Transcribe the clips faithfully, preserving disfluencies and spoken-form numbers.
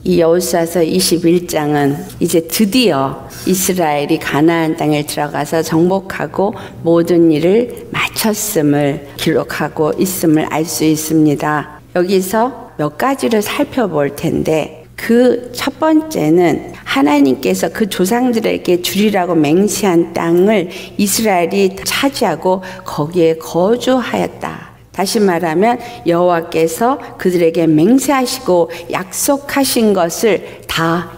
이 여호수아서 이십일 장은 이제 드디어 이스라엘이 가나안 땅에 들어가서 정복하고 모든 일을 마쳤음을 기록하고 있음을 알 수 있습니다. 여기서 몇 가지를 살펴볼 텐데 그 첫 번째는 하나님께서 그 조상들에게 주리라고 맹세한 땅을 이스라엘이 차지하고 거기에 거주하였다. 다시 말하면 여호와께서 그들에게 맹세하시고 약속하신 것을 다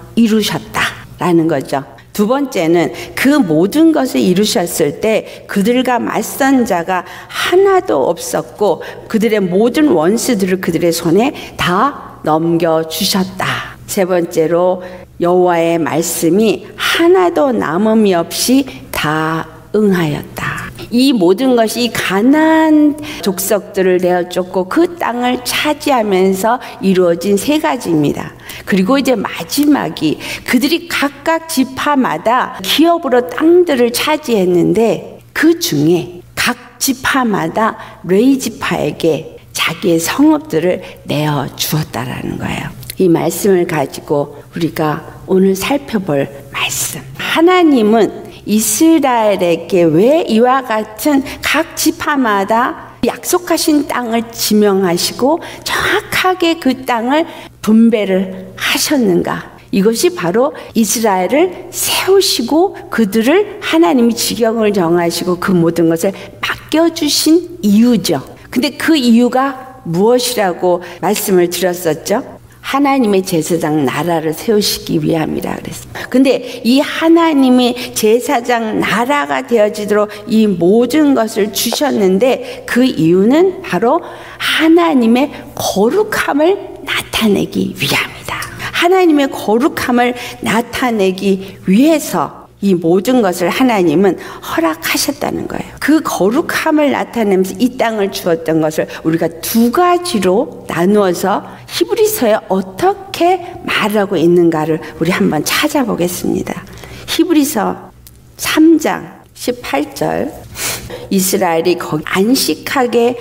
이루셨다라는 거죠. 두 번째는 그 모든 것을 이루셨을 때 그들과 맞선 자가 하나도 없었고 그들의 모든 원수들을 그들의 손에 다 넘겨주셨다. 세 번째로 여호와의 말씀이 하나도 남음이 없이 다 응하였다. 이 모든 것이 가나안 족속들을 내어쫓고 그 땅을 차지하면서 이루어진 세 가지입니다. 그리고 이제 마지막이 그들이 각각 지파마다 기업으로 땅들을 차지했는데 그 중에 각 지파마다 레위 지파에게 자기의 성읍들을 내어 주었다라는 거예요. 이 말씀을 가지고 우리가 오늘 살펴볼 말씀. 하나님은 이스라엘에게 왜 이와 같은 각 지파마다 약속하신 땅을 지명하시고 정확하게 그 땅을 분배를 하셨는가? 이것이 바로 이스라엘을 세우시고 그들을 하나님이 지경을 정하시고 그 모든 것을 맡겨주신 이유죠. 근데 그 이유가 무엇이라고 말씀을 드렸었죠? 하나님의 제사장 나라를 세우시기 위함이라 그랬습니다. 근데 이 하나님의 제사장 나라가 되어지도록 이 모든 것을 주셨는데 그 이유는 바로 하나님의 거룩함을 나타내기 위함이다. 하나님의 거룩함을 나타내기 위해서 이 모든 것을 하나님은 허락하셨다는 거예요. 그 거룩함을 나타내면서 이 땅을 주었던 것을 우리가 두 가지로 나누어서 히브리서에 어떻게 말하고 있는가를 우리 한번 찾아보겠습니다. 히브리서 삼 장 십팔 절 이스라엘이 거기 안식하게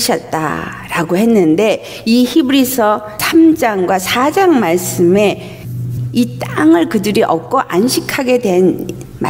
하셨다라고 했는데 이 히브리서 삼 장과 사 장 말씀에 이 땅을 그들이 얻고 안식하게 된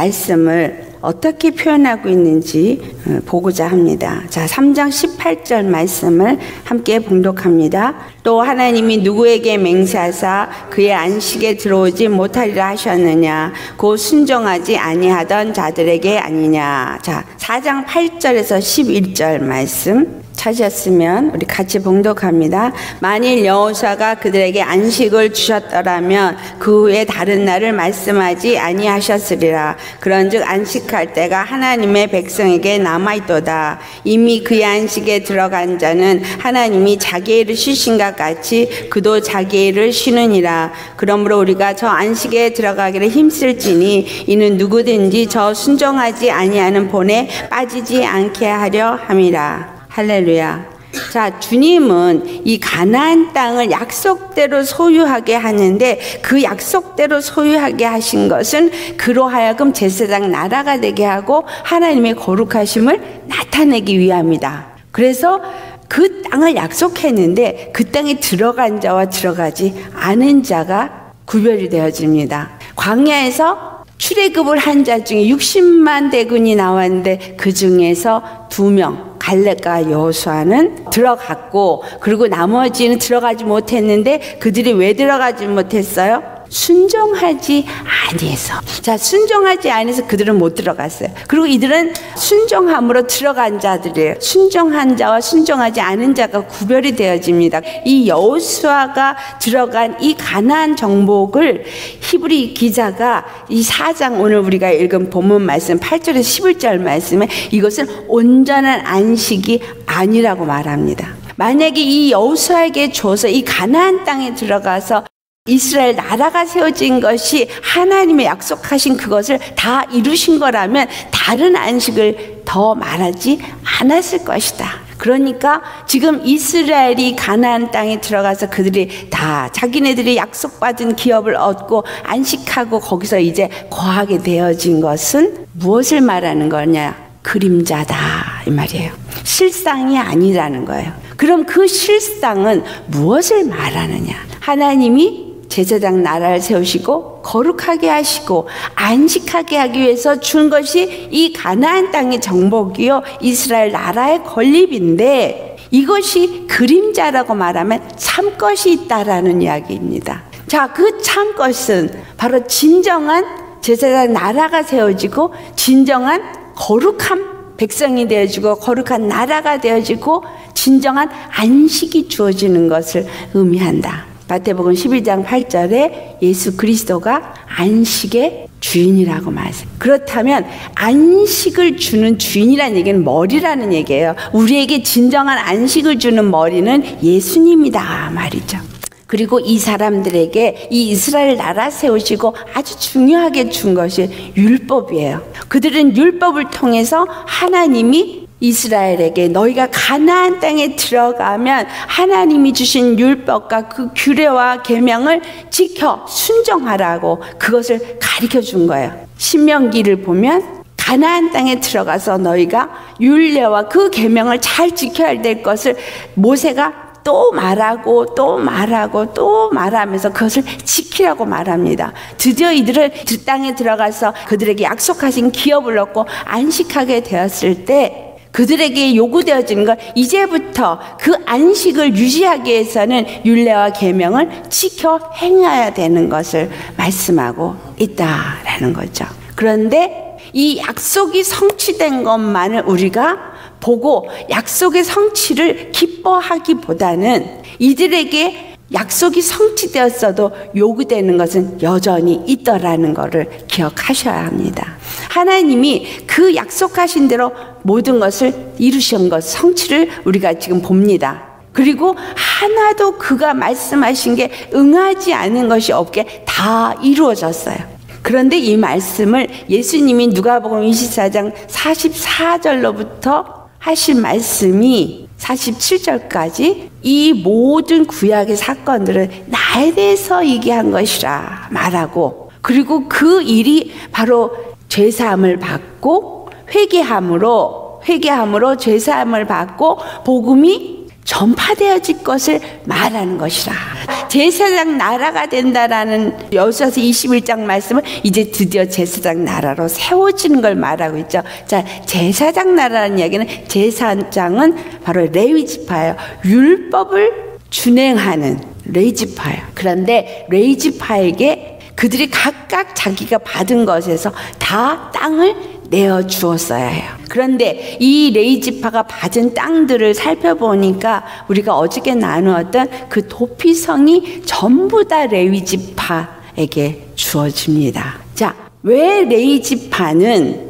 말씀을 어떻게 표현하고 있는지 보고자 합니다. 자, 삼 장 십팔 절 말씀을 함께 봉독합니다. 또 하나님이 누구에게 맹세하사 그의 안식에 들어오지 못하리라 하셨느냐? 곧 순종하지 아니하던 자들에게 아니냐? 자, 사 장 팔 절에서 십일 절 말씀 찾으셨으면 우리 같이 봉독합니다. 만일 여호수아가 그들에게 안식을 주셨더라면 그 후에 다른 날을 말씀하지 아니하셨으리라. 그런즉 안식할 때가 하나님의 백성에게 남아있도다. 이미 그의 안식에 들어간 자는 하나님이 자기의 일을 쉬신 것 같이 그도 자기의 일을 쉬느니라. 그러므로 우리가 저 안식에 들어가기를 힘쓸지니 이는 누구든지 저 순종하지 아니하는 본에 빠지지 않게 하려 함이라. 할렐루야. 자, 주님은 이 가나안 땅을 약속대로 소유하게 하는데 그 약속대로 소유하게 하신 것은 그로 하여금 제사장 나라가 되게 하고 하나님의 거룩하심을 나타내기 위함이다. 그래서 그 땅을 약속했는데 그 땅에 들어간 자와 들어가지 않은 자가 구별이 되어집니다. 광야에서 출애굽을 한 자 중에 육십만 대군이 나왔는데 그 중에서 두 명 갈렙과 여호수아는 들어갔고 그리고 나머지는 들어가지 못했는데 그들이 왜 들어가지 못했어요? 순종하지 아니해서. 자, 순종하지 아니해서 그들은 못 들어갔어요. 그리고 이들은 순종함으로 들어간 자들이에요. 순종한 자와 순종하지 않은 자가 구별이 되어집니다. 이 여호수아가 들어간 이 가나안 정복을 히브리 기자가 이 사 장 오늘 우리가 읽은 본문 말씀 팔 절에서 십일 절 말씀에 이것은 온전한 안식이 아니라고 말합니다. 만약에 이 여호수아에게 줘서 이 가나안 땅에 들어가서 이스라엘 나라가 세워진 것이 하나님의 약속하신 그것을 다 이루신 거라면 다른 안식을 더 말하지 않았을 것이다. 그러니까 지금 이스라엘이 가나안 땅에 들어가서 그들이 다 자기네들이 약속받은 기업을 얻고 안식하고 거기서 이제 거하게 되어진 것은 무엇을 말하는 거냐? 그림자다 이 말이에요. 실상이 아니라는 거예요. 그럼 그 실상은 무엇을 말하느냐? 하나님이 제사장 나라를 세우시고 거룩하게 하시고 안식하게 하기 위해서 준 것이 이 가나안 땅의 정복이요 이스라엘 나라의 건립인데, 이것이 그림자라고 말하면 참것이 있다라는 이야기입니다. 자, 그 참것은 바로 진정한 제사장 나라가 세워지고 진정한 거룩한 백성이 되어지고 거룩한 나라가 되어지고 진정한 안식이 주어지는 것을 의미한다. 마태복음 십일 장 팔 절에 예수 그리스도가 안식의 주인이라고 말했어요. 그렇다면 안식을 주는 주인이라는 얘기는 머리라는 얘기예요. 우리에게 진정한 안식을 주는 머리는 예수님이다 말이죠. 그리고 이 사람들에게 이 이스라엘 나라 세우시고 아주 중요하게 준 것이 율법이에요. 그들은 율법을 통해서 하나님이 이스라엘에게 너희가 가나안 땅에 들어가면 하나님이 주신 율법과 그 규례와 계명을 지켜 순종하라고 그것을 가르쳐 준 거예요. 신명기를 보면 가나안 땅에 들어가서 너희가 율례와 그 계명을 잘 지켜야 될 것을 모세가 또 말하고 또 말하고 또 말하면서 그것을 지키라고 말합니다. 드디어 이들은 그 땅에 들어가서 그들에게 약속하신 기업을 얻고 안식하게 되었을 때 그들에게 요구되어지는 것, 이제부터 그 안식을 유지하기 위해서는 율례와 계명을 지켜 행해야 되는 것을 말씀하고 있다라는 거죠. 그런데 이 약속이 성취된 것만을 우리가 보고 약속의 성취를 기뻐하기보다는 이들에게 약속이 성취되었어도 요구되는 것은 여전히 있더라는 것을 기억하셔야 합니다. 하나님이 그 약속하신 대로 모든 것을 이루신 것, 성취를 우리가 지금 봅니다. 그리고 하나도 그가 말씀하신 게 응하지 않은 것이 없게 다 이루어졌어요. 그런데 이 말씀을 예수님이 누가복음 이십사 장 사십사 절로부터 하신 말씀이 사십칠 절까지 이 모든 구약의 사건들은 나에 대해서 얘기한 것이라 말하고, 그리고 그 일이 바로 죄사함을 받고 회개함으로 회개함으로 죄사함을 받고 복음이 전파되어질 것을 말하는 것이라. 제사장 나라가 된다라는 여호수아서 이십일 장 말씀은 이제 드디어 제사장 나라로 세워지는 걸 말하고 있죠. 자, 제사장 나라라는 이야기는 제사장은 바로 레위 지파예요. 율법을 준행하는 레위 지파예요. 그런데 레위 지파에게 그들이 각각 자기가 받은 것에서 다 땅을 내어 주었어야 해요. 그런데 이 레위 지파가 받은 땅들을 살펴보니까 우리가 어저께 나누었던 그 도피성이 전부 다 레위 지파에게 주어집니다. 자, 왜 레위 지파는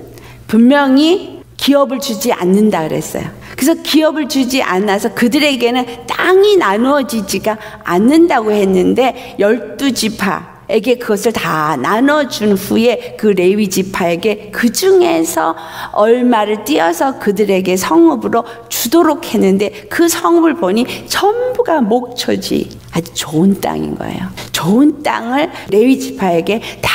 분명히 기업을 주지 않는다 그랬어요. 그래서 기업을 주지 않아서 그들에게는 땅이 나누어지지가 않는다고 했는데 열두 지파 에게 그것을 다 나눠준 후에 그 레위 지파에게 그 중에서 얼마를 띄어서 그들에게 성읍으로 주도록 했는데 그 성읍을 보니 전부가 목초지 아주 좋은 땅인 거예요. 좋은 땅을 레위 지파에게 다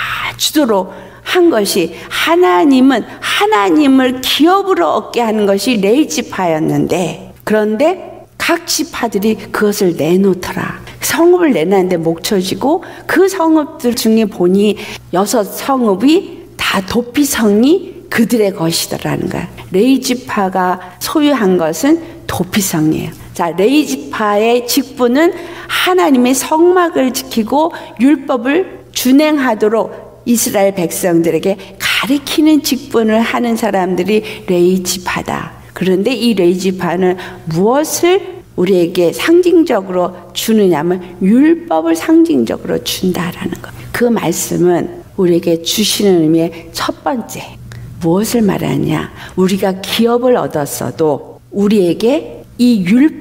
주도록 한 것이, 하나님은 하나님을 기업으로 얻게 하는 것이 레위 지파였는데, 그런데 각 지파들이 그것을 내놓더라. 성읍을 내놨는데 목초지고 그 성읍들 중에 보니 여섯 성읍이 다 도피성이 그들의 것이더라는 거야. 레위 지파가 소유한 것은 도피성이에요. 자, 레위 지파의 직분은 하나님의 성막을 지키고 율법을 준행하도록 이스라엘 백성들에게 가리키는 직분을 하는 사람들이 레위 지파다. 그런데 이 레위 지파는 무엇을 우리에게 상징적으로 주느냐면 율법을 상징적으로 준다라는 것. 그 말씀은 우리에게 주시는 의미의 첫 번째, 무엇을 말하냐? 우리가 기업을 얻었어도 우리에게 이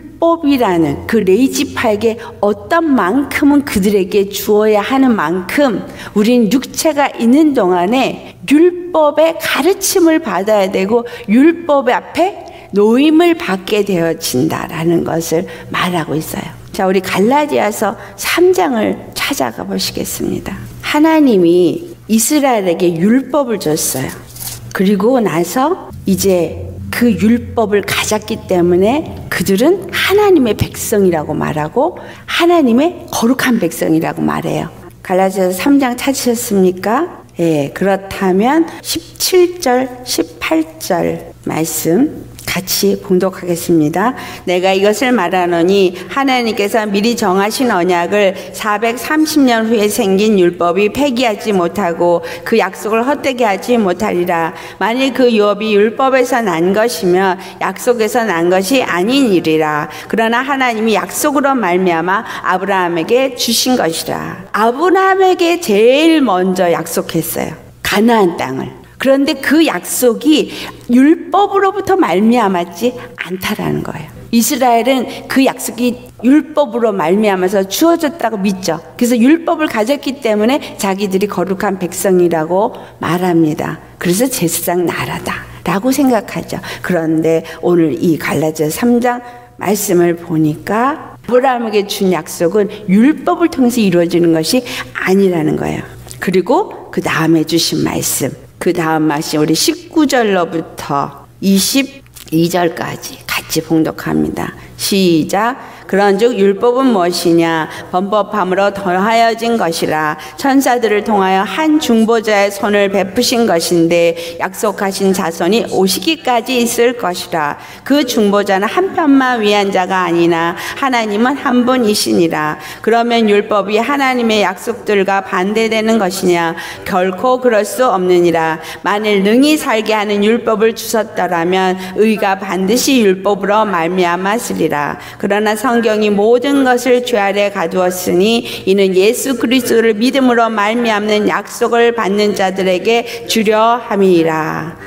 율법이라는 그 레위 지파에게 어떤 만큼은 그들에게 주어야 하는 만큼 우리는 육체가 있는 동안에 율법의 가르침을 받아야 되고 율법 앞에 노임을 받게 되어진다라는 것을 말하고 있어요. 자, 우리 갈라디아서 삼 장을 찾아가 보시겠습니다. 하나님이 이스라엘에게 율법을 줬어요. 그리고 나서 이제 그 율법을 가졌기 때문에 그들은 하나님의 백성이라고 말하고 하나님의 거룩한 백성이라고 말해요. 갈라디아서 삼 장 찾으셨습니까? 예, 그렇다면 십칠 절, 십팔 절 말씀 같이 봉독하겠습니다. 내가 이것을 말하노니 하나님께서 미리 정하신 언약을 사백삼십 년 후에 생긴 율법이 폐기하지 못하고 그 약속을 헛되게 하지 못하리라. 만일 그 유업이 율법에서 난 것이며 약속에서 난 것이 아닌 일이라. 그러나 하나님이 약속으로 말미암아 아브라함에게 주신 것이라. 아브라함에게 제일 먼저 약속했어요. 가나안 땅을. 그런데 그 약속이 율법으로부터 말미암았지 않다라는 거예요. 이스라엘은 그 약속이 율법으로 말미암아서 주어졌다고 믿죠. 그래서 율법을 가졌기 때문에 자기들이 거룩한 백성이라고 말합니다. 그래서 제사장 나라다라고 생각하죠. 그런데 오늘 이 갈라디아 삼 장 말씀을 보니까 아브라함에게 준 약속은 율법을 통해서 이루어지는 것이 아니라는 거예요. 그리고 그 다음에 주신 말씀, 그 다음 말씀 우리 십구 절로부터 이십이 절까지 같이 봉독합니다. 시작. 그런즉 율법은 무엇이냐? 범법함으로 더하여진 것이라. 천사들을 통하여 한 중보자의 손을 베푸신 것인데 약속하신 자손이 오시기까지 있을 것이라. 그 중보자는 한 편만 위한 자가 아니나 하나님은 한 분이시니라. 그러면 율법이 하나님의 약속들과 반대되는 것이냐? 결코 그럴 수 없느니라. 만일 능히 살게 하는 율법을 주셨더라면 의가 반드시 율법으로 말미암았으리라. 그러나 성경이 모든 것을 죄 아래 가두었으니 이는 예수 그리스도를 믿음으로 말미암는 약속을 받는 자들에게 주려 함이라.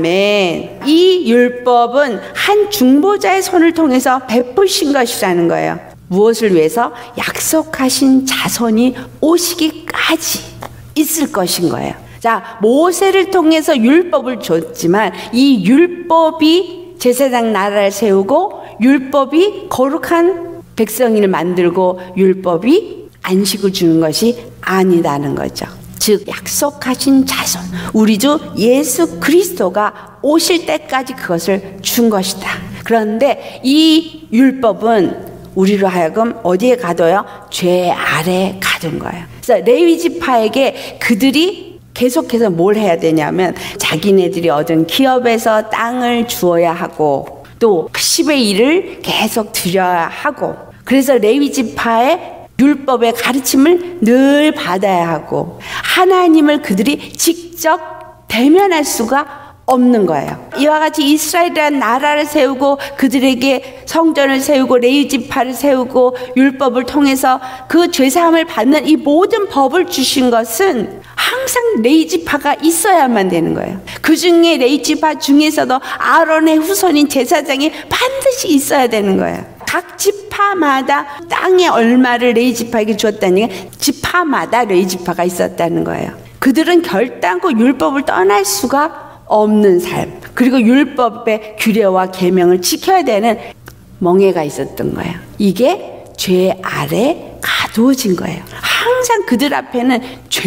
아멘. 이 율법은 한 중보자의 손을 통해서 베푸신 것이라는 거예요. 무엇을 위해서? 약속하신 자손이 오시기까지 있을 것인 거예요. 자, 모세를 통해서 율법을 줬지만 이 율법이 제사장 나라를 세우고 율법이 거룩한 백성을 만들고 율법이 안식을 주는 것이 아니라는 거죠. 즉 약속하신 자손, 우리 주 예수 그리스도가 오실 때까지 그것을 준 것이다. 그런데 이 율법은 우리로 하여금 어디에 가둬요? 죄 아래 가둔 거예요. 그래서 레위 지파에게 그들이 계속해서 뭘 해야 되냐면 자기네들이 얻은 기업에서 땅을 주어야 하고 또 십의 일을 계속 드려야 하고, 그래서 레위 지파의 율법의 가르침을 늘 받아야 하고 하나님을 그들이 직접 대면할 수가 없는 거예요. 이와 같이 이스라엘이라는 나라를 세우고 그들에게 성전을 세우고 레위 지파를 세우고 율법을 통해서 그 죄사함을 받는 이 모든 법을 주신 것은 항상 레위 지파가 있어야만 되는 거예요. 그 중에 레위 지파 중에서도 아론의 후손인 제사장이 반드시 있어야 되는 거예요. 각 지파마다 땅의 얼마를 레위 지파에게 주었다는 게 지파마다 레위 지파가 있었다는 거예요. 그들은 결단코 율법을 떠날 수가 없는 삶, 그리고 율법의 규례와 계명을 지켜야 되는 멍에가 있었던 거예요. 이게 죄 아래 가두어진 거예요. 항상 그들 앞에는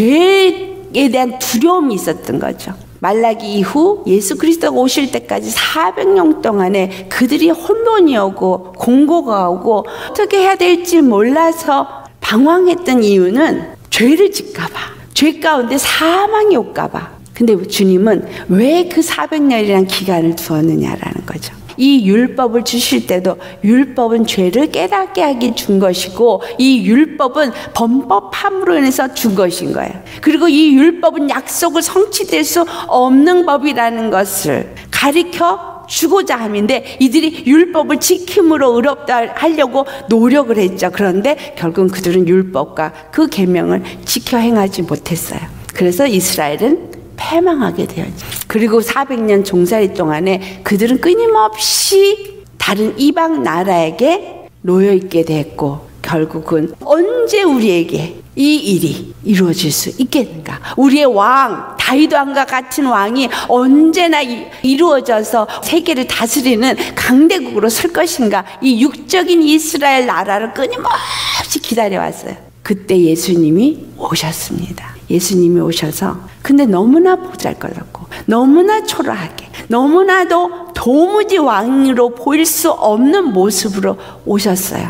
죄에 대한 두려움이 있었던 거죠. 말라기 이후 예수 그리스도가 오실 때까지 사백 년 동안에 그들이 혼돈이 오고 공고가 오고 어떻게 해야 될지 몰라서 방황했던 이유는 죄를 짓까 봐, 죄 가운데 사망이 올까 봐. 근데 주님은 왜 그 사백 년이라는 기간을 두었느냐라는 거죠. 이 율법을 주실 때도 율법은 죄를 깨닫게 하기 준 것이고 이 율법은 범법함으로 인해서 준 것인 거예요. 그리고 이 율법은 약속을 성취될 수 없는 법이라는 것을 가르쳐 주고자 함인데 이들이 율법을 지킴으로 의롭다 하려고 노력을 했죠. 그런데 결국은 그들은 율법과 그 계명을 지켜 행하지 못했어요. 그래서 이스라엘은 패망하게 되었죠. 그리고 사백 년 종살이 동안에 그들은 끊임없이 다른 이방 나라에게 놓여있게 됐고 결국은 언제 우리에게 이 일이 이루어질 수 있겠는가? 우리의 왕 다윗 왕과 같은 왕이 언제나 이, 이루어져서 세계를 다스리는 강대국으로 설 것인가? 이 육적인 이스라엘 나라를 끊임없이 기다려왔어요. 그때 예수님이 오셨습니다. 예수님이 오셔서 근데 너무나 보잘것없고 너무나 초라하게 너무나도 도무지 왕으로 보일 수 없는 모습으로 오셨어요.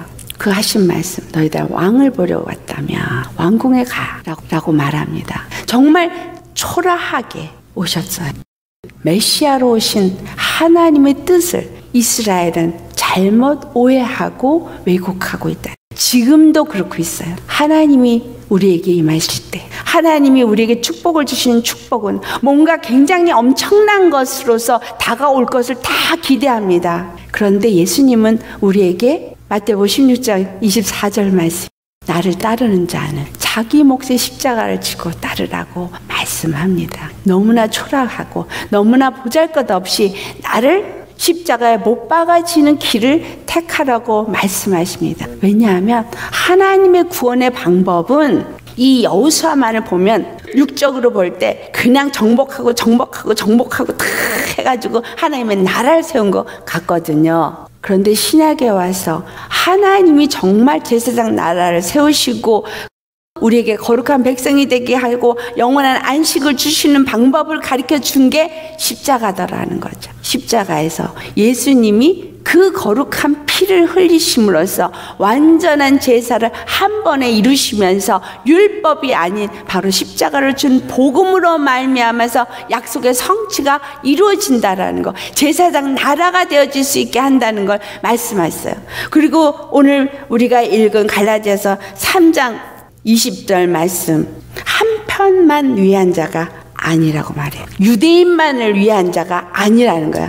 그 하신 말씀, 너희들 왕을 보려 왔다며 왕궁에 가라고 말합니다. 정말 초라하게 오셨어요. 메시아로 오신 하나님의 뜻을 이스라엘은 잘못 오해하고 왜곡하고 있다. 지금도 그렇고 있어요. 하나님이 우리에게 임하실 때, 하나님이 우리에게 축복을 주시는 축복은 뭔가 굉장히 엄청난 것으로서 다가올 것을 다 기대합니다. 그런데 예수님은 우리에게 마태복음 십육 장 이십사 절 말씀, 나를 따르는 자는 자기 몫의 십자가를 지고 따르라고 말씀합니다. 너무나 초라하고 너무나 보잘것없이 나를 십자가에 못 박아지는 길을 택하라고 말씀하십니다. 왜냐하면 하나님의 구원의 방법은 이 여호수아만을 보면 육적으로 볼 때 그냥 정복하고 정복하고 정복하고 다 해가지고 하나님의 나라를 세운 것 같거든요. 그런데 신약에 와서 하나님이 정말 제사장 나라를 세우시고 우리에게 거룩한 백성이 되게 하고 영원한 안식을 주시는 방법을 가르쳐 준 게 십자가더라는 거죠. 십자가에서 예수님이 그 거룩한 피를 흘리심으로써 완전한 제사를 한 번에 이루시면서 율법이 아닌 바로 십자가를 준 복음으로 말미암아서 약속의 성취가 이루어진다라는 거, 제사장 나라가 되어질 수 있게 한다는 걸 말씀하셨어요. 그리고 오늘 우리가 읽은 갈라디아서 삼 장 이십 절 말씀, 한 편만 위한 자가 아니라고 말해요. 유대인만을 위한 자가 아니라는 거야.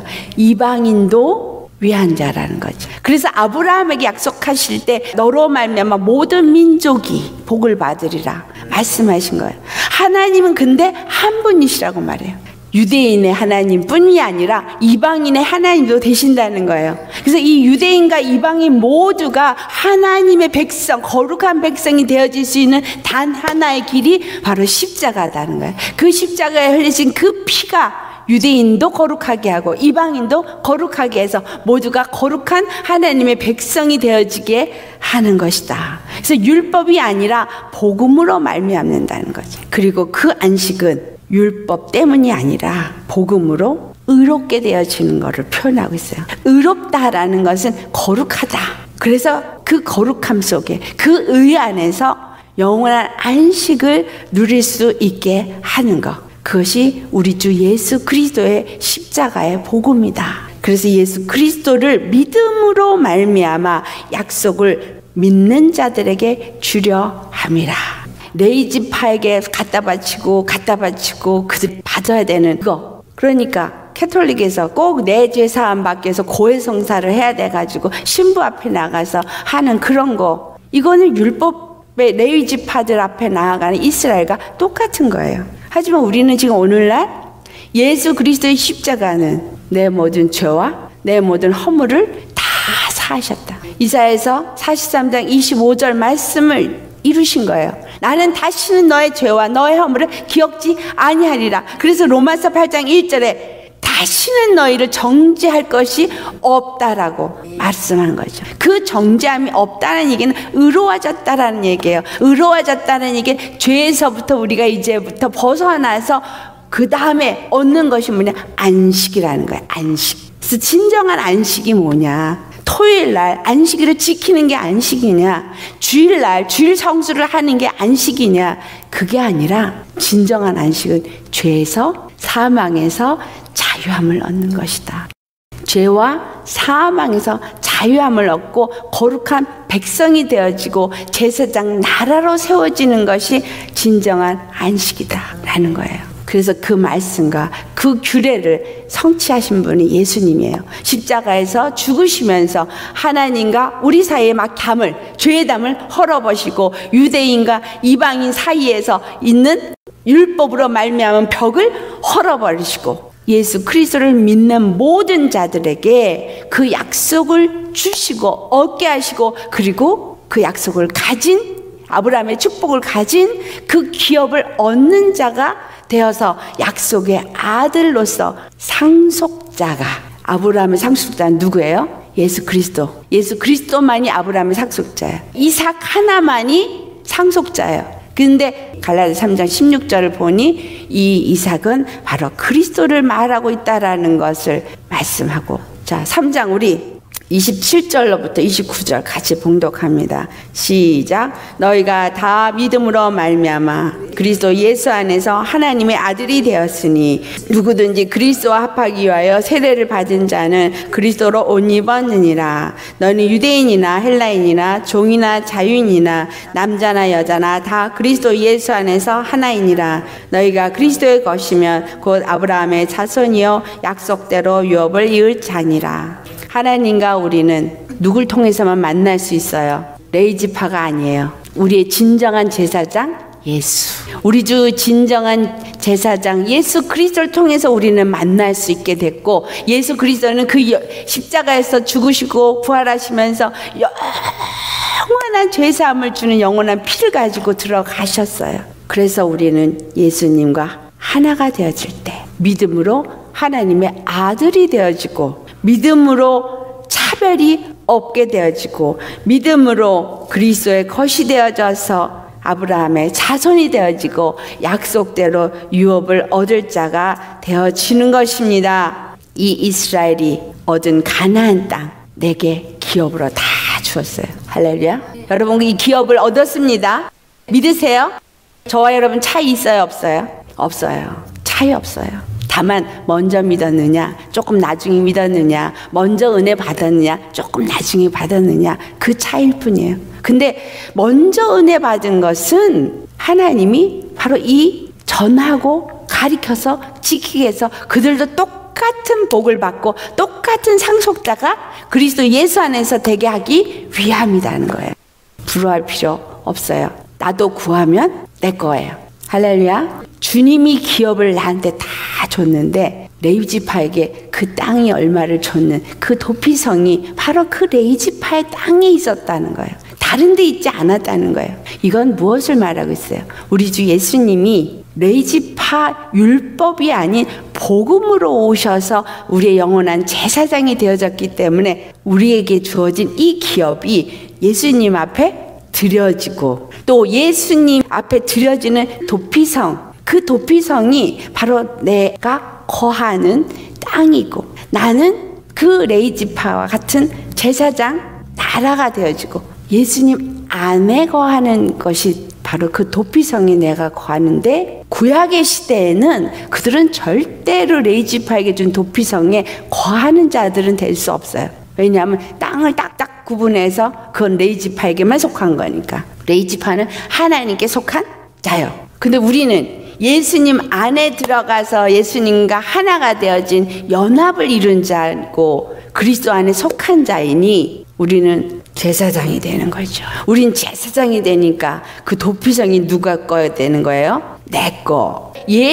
이방인도 위한 자라는 거죠. 그래서 아브라함에게 약속하실 때 너로 말미암아 모든 민족이 복을 받으리라 말씀하신 거예요. 하나님은 근데 한 분이시라고 말해요. 유대인의 하나님뿐이 아니라 이방인의 하나님도 되신다는 거예요. 그래서 이 유대인과 이방인 모두가 하나님의 백성, 거룩한 백성이 되어질 수 있는 단 하나의 길이 바로 십자가다는 거예요. 그 십자가에 흘리신 그 피가 유대인도 거룩하게 하고 이방인도 거룩하게 해서 모두가 거룩한 하나님의 백성이 되어지게 하는 것이다. 그래서 율법이 아니라 복음으로 말미암는다는 거죠. 그리고 그 안식은 율법 때문이 아니라 복음으로 의롭게 되어지는 것을 표현하고 있어요. 의롭다라는 것은 거룩하다. 그래서 그 거룩함 속에 그 의 안에서 영원한 안식을 누릴 수 있게 하는 것. 그것이 우리 주 예수 그리스도의 십자가의 복음이다. 그래서 예수 그리스도를 믿음으로 말미암아 약속을 믿는 자들에게 주려 함이라. 레이지파에게 갖다 바치고 갖다 바치고 그들 받아야 되는 그거. 그러니까 캐톨릭에서 꼭 내 죄 사함 받기 위해서 고해성사를 해야 돼가지고 신부 앞에 나가서 하는 그런 거. 이거는 율법의 레이지파들 앞에 나아가는 이스라엘과 똑같은 거예요. 하지만 우리는 지금 오늘날 예수 그리스도의 십자가는 내 모든 죄와 내 모든 허물을 다 사하셨다. 이사야서 사십삼 장 이십오 절 말씀을 이루신 거예요. 나는 다시는 너의 죄와 너의 허물을 기억지 아니하리라. 그래서 로마서 팔 장 일 절에 다시는 너희를 정죄할 것이 없다라고 말씀하는 거죠. 그 정죄함이 없다는 얘기는 의로워졌다라는 얘기예요. 의로워졌다는 얘기는 죄에서부터 우리가 이제부터 벗어나서 그 다음에 얻는 것이 뭐냐? 안식이라는 거예요. 안식. 그래서 진정한 안식이 뭐냐? 토요일날 안식일을 지키는 게 안식이냐? 주일날 주일 성수를 하는 게 안식이냐? 그게 아니라 진정한 안식은 죄에서 사망에서 자유함을 얻는 것이다. 죄와 사망에서 자유함을 얻고 거룩한 백성이 되어지고 제사장 나라로 세워지는 것이 진정한 안식이다라는 거예요. 그래서 그 말씀과 그 규례를 성취하신 분이 예수님이에요. 십자가에서 죽으시면서 하나님과 우리 사이의 막 담을, 죄의 담을 헐어버리시고 유대인과 이방인 사이에서 있는 율법으로 말미암은 벽을 헐어버리시고 예수 그리스도를 믿는 모든 자들에게 그 약속을 주시고 얻게 하시고 그리고 그 약속을 가진 아브라함의 축복을 가진 그 기업을 얻는 자가 되어서 약속의 아들로서 상속자가, 아브라함의 상속자는 누구예요? 예수 그리스도. 예수 그리스도만이 아브라함의 상속자예요. 이삭 하나만이 상속자예요. 근데 갈라디아서 삼 장 십육 절을 보니 이 이삭은 바로 그리스도를 말하고 있다라는 것을 말씀하고, 자 삼 장 우리 이십칠 절로부터 이십구 절 같이 봉독합니다. 시작. 너희가 다 믿음으로 말미암아 그리스도 예수 안에서 하나님의 아들이 되었으니 누구든지 그리스도와 합하기 위하여 세례를 받은 자는 그리스도로 옷 입었느니라. 너는 유대인이나 헬라인이나 종이나 자유인이나 남자나 여자나 다 그리스도 예수 안에서 하나이니라. 너희가 그리스도의 것이면 곧 아브라함의 자손이요 약속대로 유업을 이을 자니라. 하나님과 우리는 누굴 통해서만 만날 수 있어요? 레위지파가 아니에요. 우리의 진정한 제사장 예수. 우리 주 진정한 제사장 예수 그리스도를 통해서 우리는 만날 수 있게 됐고, 예수 그리스도는 그 십자가에서 죽으시고 부활하시면서 영원한 죄사함을 주는 영원한 피를 가지고 들어가셨어요. 그래서 우리는 예수님과 하나가 되어질 때 믿음으로 하나님의 아들이 되어지고, 믿음으로 차별이 없게 되어지고, 믿음으로 그리스도의 것이 되어져서 아브라함의 자손이 되어지고 약속대로 유업을 얻을 자가 되어지는 것입니다. 이 이스라엘이 얻은 가나안 땅 내게 기업으로 다 주었어요. 할렐루야. 여러분 이 기업을 얻었습니다. 믿으세요? 저와 여러분 차이 있어요 없어요? 없어요. 차이 없어요. 다만 먼저 믿었느냐 조금 나중에 믿었느냐, 먼저 은혜 받았느냐 조금 나중에 받았느냐, 그 차이일 뿐이에요. 근데 먼저 은혜 받은 것은 하나님이 바로 이 전하고 가리켜서 지키게 해서 그들도 똑같은 복을 받고 똑같은 상속자가 그리스도 예수 안에서 되게 하기 위함이라는 거예요. 부러워할 필요 없어요. 나도 구하면 내 거예요. 할렐루야. 주님이 기업을 나한테 다 줬는데 레위지파에게 그 땅이 얼마를 줬는 그 도피성이 바로 그 레위지파의 땅에 있었다는 거예요. 다른 데 있지 않았다는 거예요. 이건 무엇을 말하고 있어요? 우리 주 예수님이 레위지파 율법이 아닌 복음으로 오셔서 우리의 영원한 제사장이 되어졌기 때문에 우리에게 주어진 이 기업이 예수님 앞에 드려지고, 또 예수님 앞에 드려지는 도피성, 그 도피성이 바로 내가 거하는 땅이고, 나는 그 레위지파와 같은 제사장 나라가 되어지고, 예수님 안에 거하는 것이 바로 그 도피성에 내가 거하는데, 구약의 시대에는 그들은 절대로 레위지파에게 준 도피성에 거하는 자들은 될 수 없어요. 왜냐하면 땅을 딱딱 구분해서 그건 레위지파에게만 속한 거니까. 레위지파는 하나님께 속한 자요. 근데 우리는 예수님 안에 들어가서 예수님과 하나가 되어진 연합을 이룬 자고 그리스도 안에 속한 자이니 우리는 제사장이 되는 거죠. 우린 제사장이 되니까 그 도피성이 누가 거야 되는 거예요? 내 거.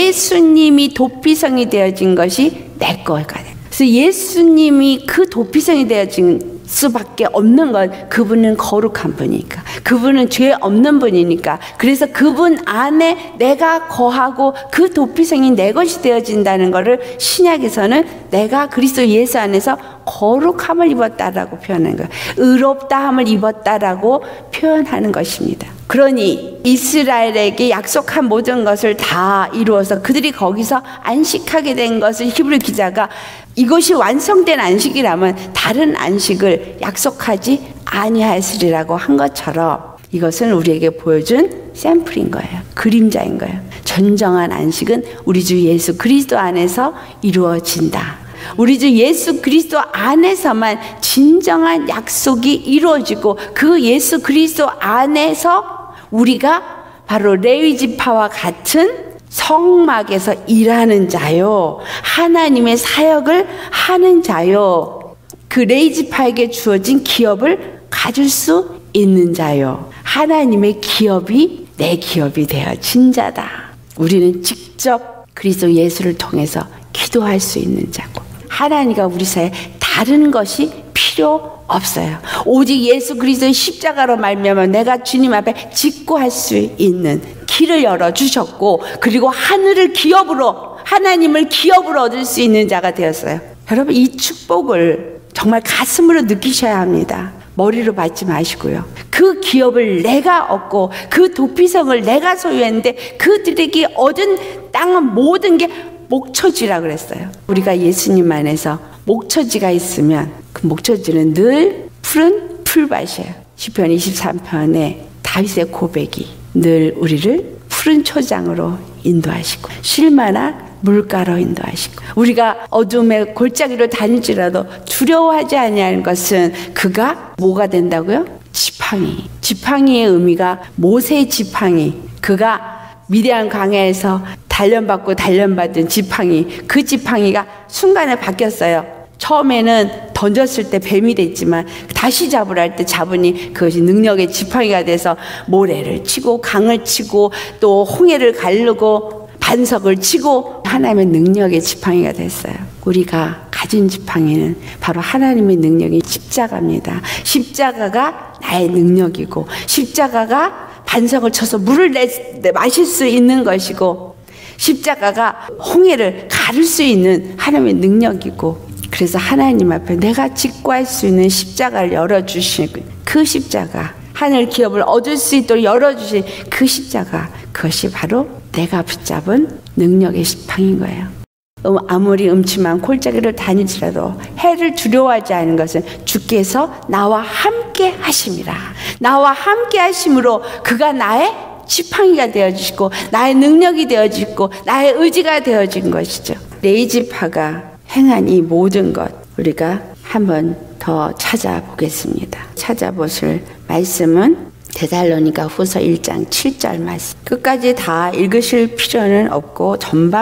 예수님이 도피성이 되어진 것이 내 거가 돼. 그래서 예수님이 그 도피성이 되어진 수밖에 없는 건 그분은 거룩한 분이니까, 그분은 죄 없는 분이니까, 그래서 그분 안에 내가 거하고 그 도피성이 내 것이 되어진다는 것을 신약에서는 내가 그리스도 예수 안에서 거룩함을 입었다라고 표현하는 거예요. 의롭다함을 입었다라고 표현하는 것입니다. 그러니 이스라엘에게 약속한 모든 것을 다 이루어서 그들이 거기서 안식하게 된 것을 히브리 기자가 이것이 완성된 안식이라면 다른 안식을 약속하지 아니하였으리라고 한 것처럼 이것은 우리에게 보여준 샘플인 거예요. 그림자인 거예요. 전정한 안식은 우리 주 예수 그리스도 안에서 이루어진다. 우리 주 예수 그리스도 안에서만 진정한 약속이 이루어지고, 그 예수 그리스도 안에서 우리가 바로 레위지파와 같은 성막에서 일하는 자요, 하나님의 사역을 하는 자요, 그 레위지파에게 주어진 기업을 가질 수 있는 자요, 하나님의 기업이 내 기업이 되어진 자다. 우리는 직접 그리스도 예수를 통해서 기도할 수 있는 자고, 하나님과 우리 사이에 다른 것이 필요 없어요. 오직 예수 그리스도의 십자가로 말미암아 내가 주님 앞에 직구할 수 있는 길을 열어주셨고, 그리고 하늘을 기업으로, 하나님을 기업으로 얻을 수 있는 자가 되었어요. 여러분 이 축복을 정말 가슴으로 느끼셔야 합니다. 머리로 받지 마시고요. 그 기업을 내가 얻고 그 도피성을 내가 소유했는데 그들에게 얻은 땅은 모든 게 목초지라 그랬어요. 우리가 예수님 안에서 목초지가 있으면 그 목젖은 늘 푸른 풀밭이에요. 시편 이십삼 편에 다윗의 고백이 늘 우리를 푸른 초장으로 인도하시고 쉴만한 물가로 인도하시고 우리가 어둠의 골짜기로 다닐지라도 두려워하지 아니하는 것은 그가 뭐가 된다고요? 지팡이. 지팡이의 의미가 모세의 지팡이. 그가 미디안 광야에서 단련받고 단련받은 지팡이. 그 지팡이가 순간에 바뀌었어요. 처음에는 던졌을 때 뱀이 됐지만 다시 잡으라 할 때 잡으니 그것이 능력의 지팡이가 돼서 모래를 치고 강을 치고 또 홍해를 가르고 반석을 치고 하나님의 능력의 지팡이가 됐어요. 우리가 가진 지팡이는 바로 하나님의 능력이 십자가입니다. 십자가가 나의 능력이고 십자가가 반석을 쳐서 물을 내, 내 마실 수 있는 것이고 십자가가 홍해를 가를 수 있는 하나님의 능력이고 그래서 하나님 앞에 내가 직구할 수 있는 십자가를 열어주신 그 십자가 하늘 기업을 얻을 수 있도록 열어주신 그 십자가 그것이 바로 내가 붙잡은 능력의 지팡이인 거예요. 아무리 음침한 골짜기를 다니지라도 해를 두려워하지 않은 것은 주께서 나와 함께 하심이라. 나와 함께 하심으로 그가 나의 지팡이가 되어주시고 나의 능력이 되어지고 나의 의지가 되어진 것이죠. 레이지파가 행한 이 모든 것 우리가 한번 더 찾아보겠습니다. 찾아보실 말씀은 데살로니가 후서 일 장 칠 절 말씀. 끝까지 다 읽으실 필요는 없고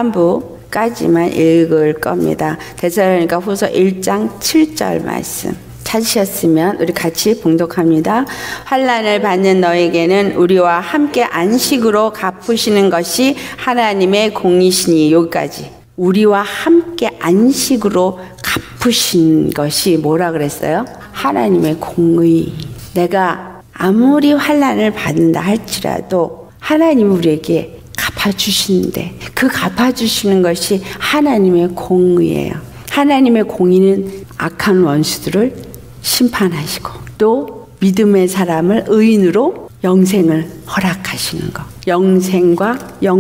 전반부까지만 읽을 겁니다. 데살로니가 후서 일 장 칠 절 말씀. 찾으셨으면 우리 같이 봉독합니다. 환난을 받는 너에게는 우리와 함께 안식으로 갚으시는 것이 하나님의 공이시니. 여기까지. 우리와 함께 안식으로 갚으신 것이 뭐라 그랬어요? 하나님의 공의. 내가 아무리 환난을 받는다 할지라도 하나님이 우리에게 갚아주시는데 그 갚아주시는 것이 하나님의 공의예요. 하나님의 공의는 악한 원수들을 심판하시고 또 믿음의 사람을 의인으로 영생을 허락하시는 것. 영생과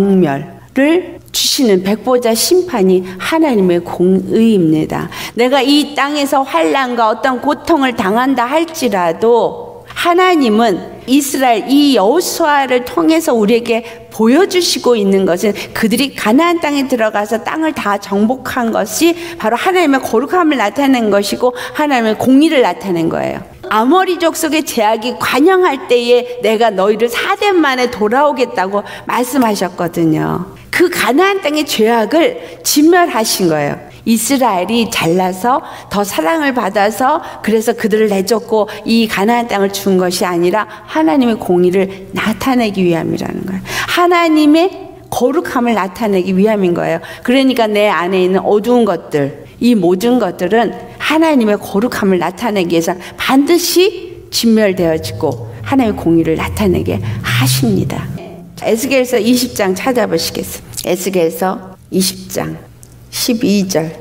영멸을 주시는 백보자 심판이 하나님의 공의입니다. 내가 이 땅에서 환난과 어떤 고통을 당한다 할지라도 하나님은 이스라엘 이 여호수아를 통해서 우리에게 보여주시고 있는 것은 그들이 가나안 땅에 들어가서 땅을 다 정복한 것이 바로 하나님의 거룩함을 나타낸 것이고 하나님의 공의를 나타낸 거예요. 아모리 족속의 제약이 관영할 때에 내가 너희를 사 대 만에 돌아오겠다고 말씀하셨거든요. 그 가나안 땅의 죄악을 진멸하신 거예요. 이스라엘이 잘나서 더 사랑을 받아서 그래서 그들을 내쫓고 이 가나안 땅을 준 것이 아니라 하나님의 공의를 나타내기 위함이라는 거예요. 하나님의 거룩함을 나타내기 위함인 거예요. 그러니까 내 안에 있는 어두운 것들, 이 모든 것들은 하나님의 거룩함을 나타내기 위해서 반드시 진멸되어지고 하나님의 공의를 나타내게 하십니다. 에스겔서 이십 장 찾아보시겠습니다. 에스겔서 이십 장 십이 절.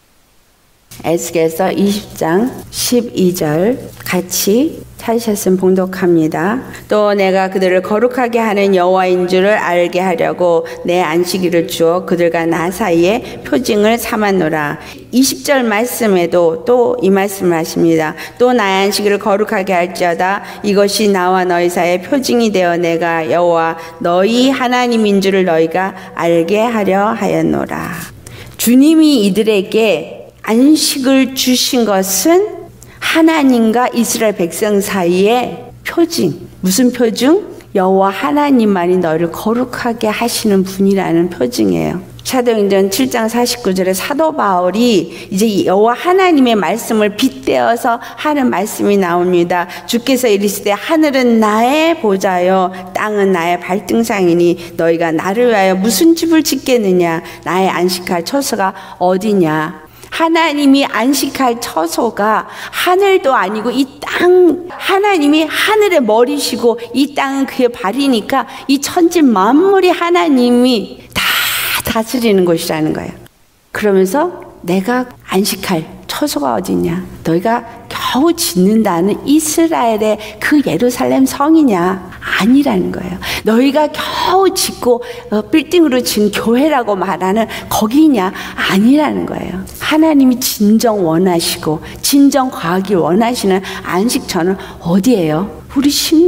에스겔서 이십 장 십이 절 같이 찾으셨으면 봉독합니다. 또 내가 그들을 거룩하게 하는 여호와인 줄을 알게 하려고 내 안식일을 주어 그들과 나 사이에 표징을 삼았노라. 이십 절 말씀에도 또 이 말씀을 하십니다. 또 나의 안식일을 거룩하게 할지어다. 이것이 나와 너희 사이에 표징이 되어 내가 여호와 너희 하나님인 줄을 너희가 알게 하려 하였노라. 주님이 이들에게 안식을 주신 것은 하나님과 이스라엘 백성 사이에 표징. 무슨 표징? 여호와 하나님만이 너를 거룩하게 하시는 분이라는 표징이에요. 사도행전 칠 장 사십구 절에 사도 바울이 이제 여호와 하나님의 말씀을 빗대어서 하는 말씀이 나옵니다. 주께서 이르시되 하늘은 나의 보좌요 땅은 나의 발등상이니 너희가 나를 위하여 무슨 집을 짓겠느냐. 나의 안식할 처소가 어디냐. 하나님이 안식할 처소가 하늘도 아니고 이 땅, 하나님이 하늘의 머리시고 이 땅은 그의 발이니까 이 천지 만물이 하나님이 다 다스리는 곳이라는 거예요. 그러면서 내가 안식할 처소가 어디냐. 너희가 겨우 짓는다는 이스라엘의 그 예루살렘 성이냐? 아니라는 거예요. 너희가 겨우 짓고 어, 빌딩으로 지은 교회라고 말하는 거기냐? 아니라는 거예요. 하나님이 진정 원하시고 진정 거하기 원하시는 안식처는 어디예요? 우리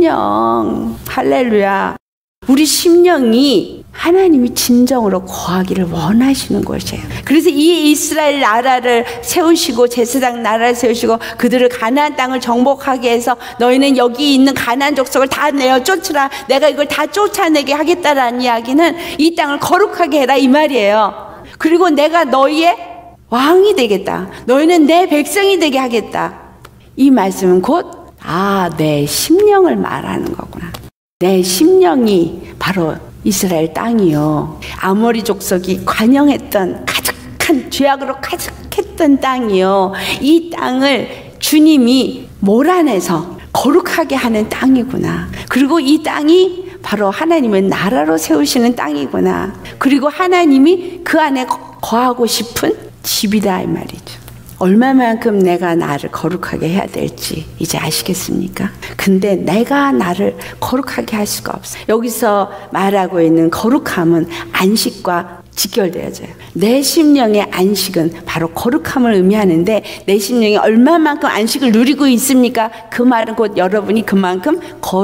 심령. 할렐루야. 우리 심령이 하나님이 진정으로 거하기를 원하시는 곳이에요. 그래서 이 이스라엘 나라를 세우시고 제사장 나라를 세우시고 그들을 가나안 땅을 정복하게 해서 너희는 여기 있는 가나안 족속을 다 내어 쫓으라. 내가 이걸 다 쫓아내게 하겠다라는 이야기는 이 땅을 거룩하게 해라 이 말이에요. 그리고 내가 너희의 왕이 되겠다. 너희는 내 백성이 되게 하겠다. 이 말씀은 곧 아, 내 심령을 말하는 거구나. 내 심령이 바로 이스라엘 땅이요. 아모리 족속이 관영했던 가득한 죄악으로 가득했던 땅이요. 이 땅을 주님이 몰아내서 거룩하게 하는 땅이구나. 그리고 이 땅이 바로 하나님의 나라로 세우시는 땅이구나. 그리고 하나님이 그 안에 거하고 싶은 집이다 이 말이죠. 얼마만큼 내가 나를 거룩하게 해야 될지 이제 아시겠습니까? 근데 내가 나를 거룩하게 할 수가 없어요. 여기서 말하고 있는 거룩함은 안식과 직결되어져요. 내 심령의 안식은 바로 거룩함을 의미하는데 내 심령이 얼마만큼 안식을 누리고 있습니까? 그 말은 곧 여러분이 그만큼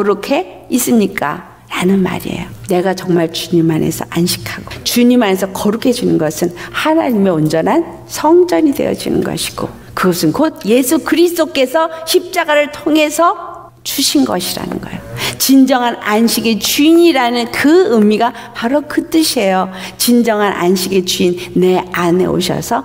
거룩해 있습니까? 라는 말이에요. 내가 정말 주님 안에서 안식하고 주님 안에서 거룩해지는 것은 하나님의 온전한 성전이 되어지는 것이고 그것은 곧 예수 그리스도께서 십자가를 통해서 주신 것이라는 거예요. 진정한 안식의 주인이라는 그 의미가 바로 그 뜻이에요. 진정한 안식의 주인 내 안에 오셔서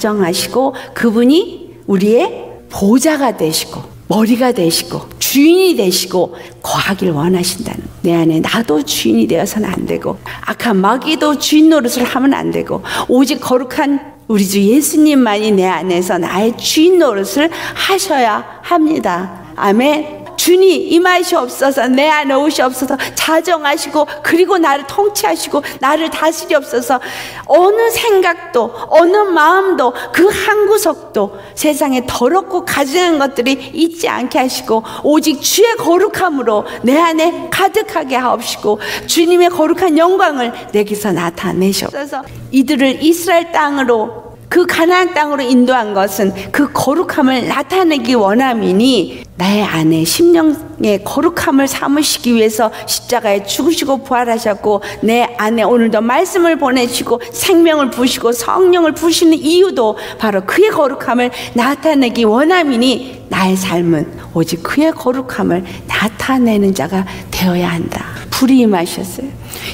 좌정하시고 그분이 우리의 보좌가 되시고 머리가 되시고 주인이 되시고 거하길 원하신다는 내 안에 나도 주인이 되어서는 안 되고 악한 마귀도 주인 노릇을 하면 안 되고 오직 거룩한 우리 주 예수님만이 내 안에서 나의 주인 노릇을 하셔야 합니다. 아멘. 주님 임하시옵소서. 내 안에 오시옵소서. 자정하시고 그리고 나를 통치하시고 나를 다스리옵소서. 어느 생각도 어느 마음도 그 한 구석도 세상에 더럽고 가증한 것들이 있지 않게 하시고 오직 주의 거룩함으로 내 안에 가득하게 하옵시고 주님의 거룩한 영광을 내게서 나타내시옵소서. 이들을 이스라엘 땅으로 그 가나안 땅으로 인도한 것은 그 거룩함을 나타내기 원함이니 나의 안에 심령의 거룩함을 삼으시기 위해서 십자가에 죽으시고 부활하셨고 내 안에 오늘도 말씀을 보내시고 생명을 부으시고 성령을 부으시는 이유도 바로 그의 거룩함을 나타내기 원함이니 나의 삶은 오직 그의 거룩함을 나타내는 자가 되어야 한다. 불이 임하셨어요.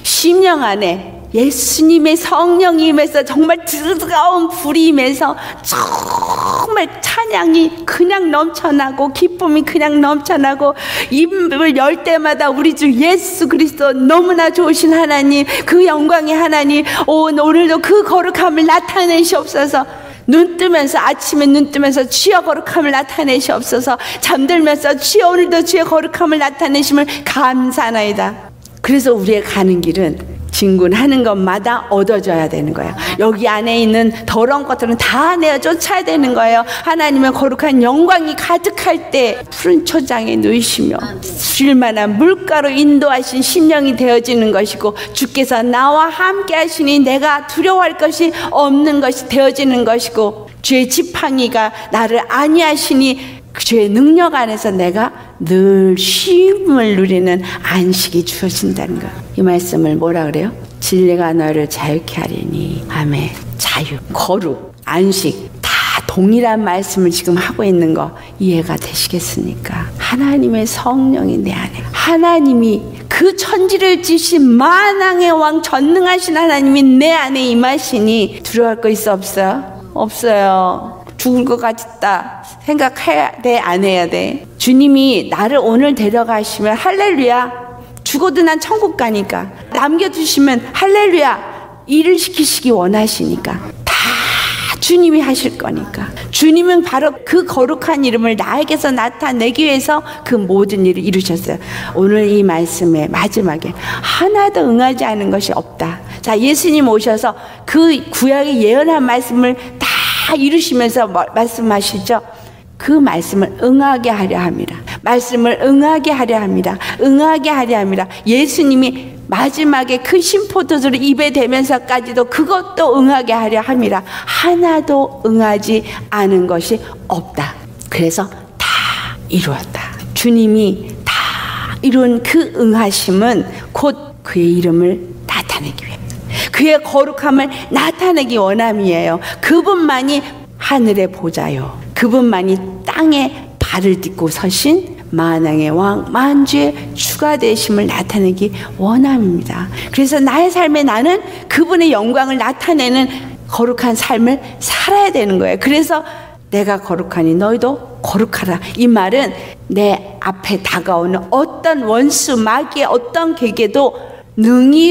심령 안에 예수님의 성령이 임해서 정말 뜨거운 불이 임해서 정말 찬양이 그냥 넘쳐나고 기쁨이 그냥 넘쳐나고 입을 열 때마다 우리 주 예수 그리스도 너무나 좋으신 하나님 그 영광의 하나님 오, 오늘도 그 거룩함을 나타내시옵소서. 눈 뜨면서 아침에 눈 뜨면서 주의 거룩함을 나타내시옵소서. 잠들면서 주여 오늘도 주의 거룩함을 나타내심을 감사하나이다. 그래서 우리의 가는 길은 진군하는 것마다 얻어져야 되는 거예요. 여기 안에 있는 더러운 것들은 다 내어 쫓아야 되는 거예요. 하나님의 거룩한 영광이 가득할 때 푸른 초장에 누이시며 쉴만한 물가로 인도하신 심령이 되어지는 것이고 주께서 나와 함께 하시니 내가 두려워할 것이 없는 것이 되어지는 것이고 주의 지팡이가 나를 안위하시니 주의 능력 안에서 내가 늘 쉼을 누리는 안식이 주어진다는 것. 이 말씀을 뭐라 그래요? 진리가 너를 자유케 하리니. 아멘. 자유, 거룩, 안식 다 동일한 말씀을 지금 하고 있는 거 이해가 되시겠습니까? 하나님의 성령이 내 안에, 하나님이 그 천지를 지신 만왕의 왕 전능하신 하나님이 내 안에 임하시니 두려워할 거 있어 없어요? 없어요. 죽을 것 같다 생각해야 돼? 안 해야 돼? 주님이 나를 오늘 데려가시면 할렐루야. 죽어도 난 천국 가니까. 남겨두시면 할렐루야. 일을 시키시기 원하시니까 다 주님이 하실 거니까. 주님은 바로 그 거룩한 이름을 나에게서 나타내기 위해서 그 모든 일을 이루셨어요. 오늘 이 말씀의 마지막에 하나도 응하지 않은 것이 없다. 자, 예수님 오셔서 그 구약의 예언한 말씀을 다 이루시면서 말씀하시죠. 그 말씀을 응하게 하려 합니다. 말씀을 응하게 하려 합니다. 응하게 하려 합니다. 예수님이 마지막에 그 신포도주를 입에 대면서까지도 그것도 응하게 하려 합니다. 하나도 응하지 않은 것이 없다. 그래서 다 이루었다. 주님이 다 이룬 그 응하심은 곧 그의 이름을 나타내기 위해, 그의 거룩함을 나타내기 원함이에요. 그분만이 하늘의 보좌요, 그분만이 땅에 발을 딛고 서신 만왕의 왕, 만주의 주가 되심을 나타내기 원함입니다. 그래서 나의 삶에 나는 그분의 영광을 나타내는 거룩한 삶을 살아야 되는 거예요. 그래서 내가 거룩하니 너희도 거룩하라. 이 말은 내 앞에 다가오는 어떤 원수, 마귀의 어떤 계계도 능히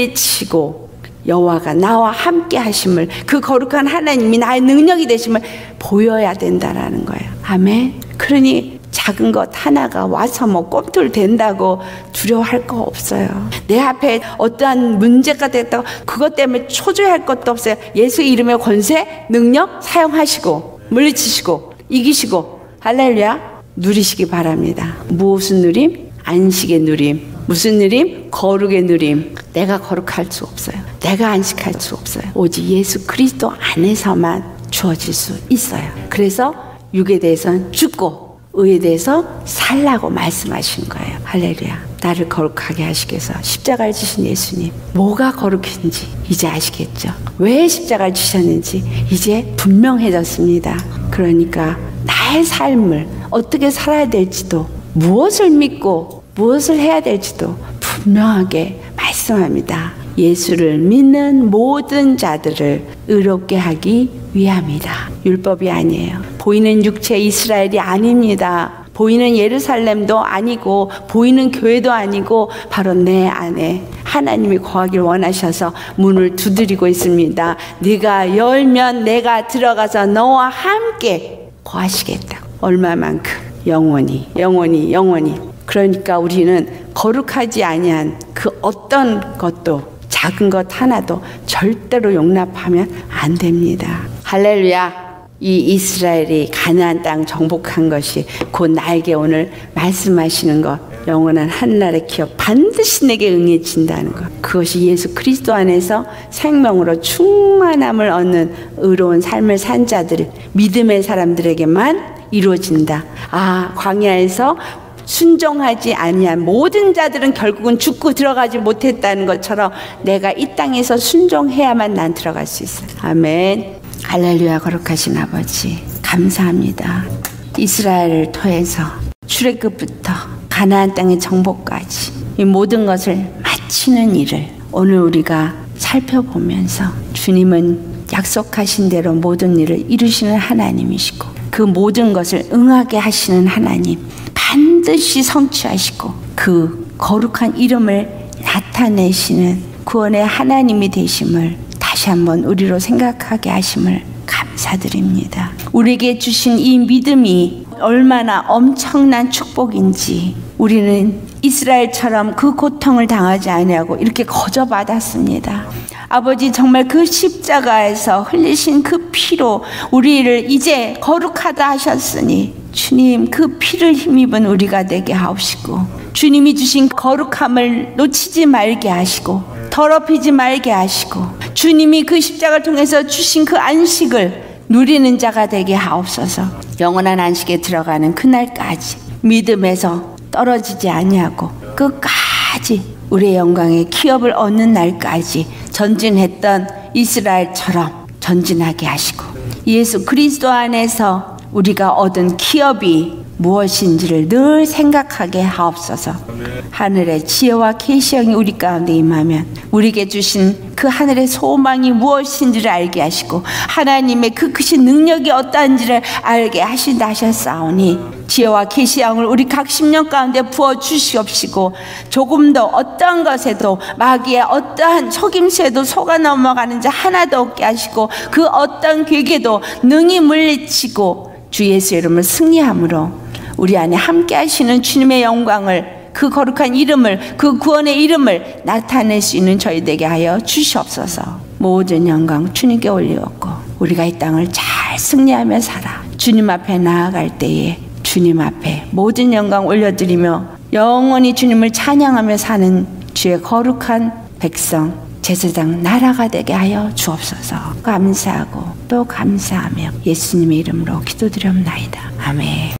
물리치고 여호와가 나와 함께 하심을, 그 거룩한 하나님이 나의 능력이 되심을 보여야 된다라는 거예요. 아멘. 그러니 작은 것 하나가 와서 뭐 꼼tul 된다고 두려워할 거 없어요. 내 앞에 어떠한 문제가 됐다고 그것 때문에 초조해할 것도 없어요. 예수의 이름의 권세, 능력 사용하시고 물리치시고 이기시고 할렐루야 누리시기 바랍니다. 무엇은 누림? 안식의 누림. 무슨 누림? 거룩의 누림. 내가 거룩할 수 없어요. 내가 안식할 수 없어요. 오직 예수 그리스도 안에서만 주어질 수 있어요. 그래서 육에 대해서는 죽고 의에 대해서 살라고 말씀하신 거예요. 할렐루야. 나를 거룩하게 하시기 위해서 십자가를 지신 예수님, 뭐가 거룩한지 이제 아시겠죠? 왜 십자가를 지셨는지 이제 분명해졌습니다. 그러니까 나의 삶을 어떻게 살아야 될지도, 무엇을 믿고 무엇을 해야 될지도 분명하게 말씀합니다. 예수를 믿는 모든 자들을 의롭게 하기 위함이다. 율법이 아니에요. 보이는 육체 이스라엘이 아닙니다. 보이는 예루살렘도 아니고 보이는 교회도 아니고 바로 내 안에 하나님이 거하길 원하셔서 문을 두드리고 있습니다. 네가 열면 내가 들어가서 너와 함께 거하시겠다. 얼마만큼? 영원히 영원히 영원히. 그러니까 우리는 거룩하지 아니한 그 어떤 것도, 작은 것 하나도 절대로 용납하면 안 됩니다. 할렐루야. 이 이스라엘이 가나안 땅 정복한 것이 곧 나에게 오늘 말씀하시는 것, 영원한 하늘나라의 기업 반드시 내게 응해진다는 것, 그것이 예수 그리스도 안에서 생명으로 충만함을 얻는 의로운 삶을 산 자들, 믿음의 사람들에게만 이루어진다. 아, 광야에서 순종하지 아니한 모든 자들은 결국은 죽고 들어가지 못했다는 것처럼 내가 이 땅에서 순종해야만 난 들어갈 수 있어요. 아멘. 할렐루야. 거룩하신 아버지 감사합니다. 이스라엘을 통해서 출애굽부터 가나안 땅의 정복까지 이 모든 것을 마치는 일을 오늘 우리가 살펴보면서 주님은 약속하신 대로 모든 일을 이루시는 하나님이시고 그 모든 것을 응하게 하시는 하나님, 반드시 성취하시고 그 거룩한 이름을 나타내시는 구원의 하나님이 되심을 다시 한번 우리로 생각하게 하심을 감사드립니다. 우리에게 주신 이 믿음이 얼마나 엄청난 축복인지 우리는 이스라엘처럼 그 고통을 당하지 아니하고 이렇게 거저받았습니다. 아버지, 정말 그 십자가에서 흘리신 그 피로 우리를 이제 거룩하다 하셨으니 주님, 그 피를 힘입은 우리가 되게 하옵시고 주님이 주신 거룩함을 놓치지 말게 하시고 더럽히지 말게 하시고 주님이 그 십자가를 통해서 주신 그 안식을 누리는 자가 되게 하옵소서. 영원한 안식에 들어가는 그날까지 믿음에서 떨어지지 아니하고 끝까지 우리의 영광의 기업을 얻는 날까지 전진했던 이스라엘처럼 전진하게 하시고 예수 그리스도 안에서 우리가 얻은 기업이 무엇인지를 늘 생각하게 하옵소서. 하늘의 지혜와 계시형이 우리 가운데 임하면 우리에게 주신 그 하늘의 소망이 무엇인지를 알게 하시고 하나님의 그 크신 능력이 어떠한지를 알게 하신다 하셨사오니 지혜와 계시형을 우리 각 심령 가운데 부어주시옵시고 조금 더 어떠한 것에도 마귀의 어떠한 속임수에도 속아 넘어가는 자 하나도 없게 하시고 그 어떤 괴계도 능히 물리치고 주 예수 이름을 승리함으로 우리 안에 함께 하시는 주님의 영광을, 그 거룩한 이름을, 그 구원의 이름을 나타낼 수 있는 저희 되게 하여 주시옵소서. 모든 영광 주님께 올리었고 우리가 이 땅을 잘 승리하며 살아 주님 앞에 나아갈 때에 주님 앞에 모든 영광 올려드리며 영원히 주님을 찬양하며 사는 주의 거룩한 백성 제사장 나라가 되게 하여 주옵소서. 감사하고 또 감사하며 예수님의 이름으로 기도드리옵나이다. 아멘.